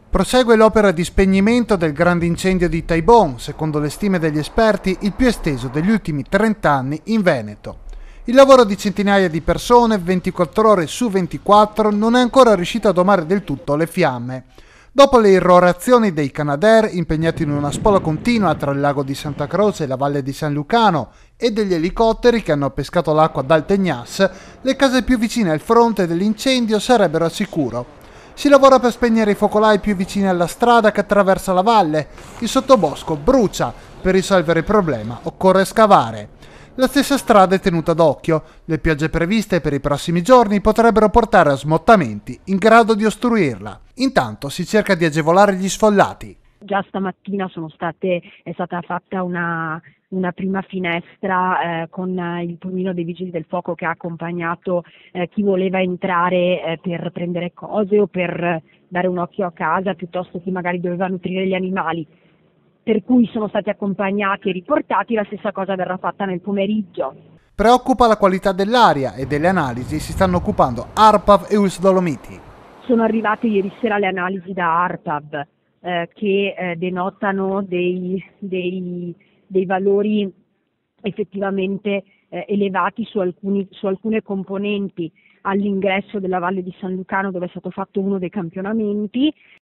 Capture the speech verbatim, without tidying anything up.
Prosegue l'opera di spegnimento del grande incendio di Taibon, secondo le stime degli esperti il più esteso degli ultimi trenta anni in Veneto. Il lavoro di centinaia di persone, ventiquattro ore su ventiquattro, non è ancora riuscito a domare del tutto le fiamme. Dopo le irrorazioni dei Canadair impegnati in una spola continua tra il lago di Santa Croce e la valle di San Lucano e degli elicotteri che hanno pescato l'acqua dal Tegnas, le case più vicine al fronte dell'incendio sarebbero al sicuro. Si lavora per spegnere i focolai più vicini alla strada che attraversa la valle. Il sottobosco brucia. Per risolvere il problema occorre scavare. La stessa strada è tenuta d'occhio. Le piogge previste per i prossimi giorni potrebbero portare a smottamenti in grado di ostruirla. Intanto si cerca di agevolare gli sfollati. Già stamattina sono state, è stata fatta una, una prima finestra eh, con il pulmino dei vigili del fuoco che ha accompagnato eh, chi voleva entrare eh, per prendere cose o per dare un occhio a casa, piuttosto chi magari doveva nutrire gli animali, per cui sono stati accompagnati e riportati. La stessa cosa verrà fatta nel pomeriggio. Preoccupa la qualità dell'aria e delle analisi si stanno occupando ARPAV e U L S Dolomiti. Sono arrivate ieri sera le analisi da ARPAV eh, che eh, denotano dei, dei, dei valori effettivamente eh, elevati su, alcuni, su alcune componenti all'ingresso della Valle di San Lucano, dove è stato fatto uno dei campionamenti.